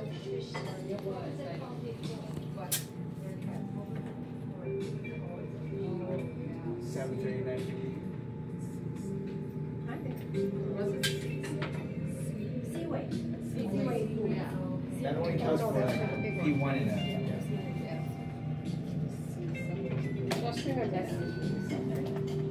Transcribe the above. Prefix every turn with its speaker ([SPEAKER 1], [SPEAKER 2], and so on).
[SPEAKER 1] That only counts for P1 and
[SPEAKER 2] What's your best?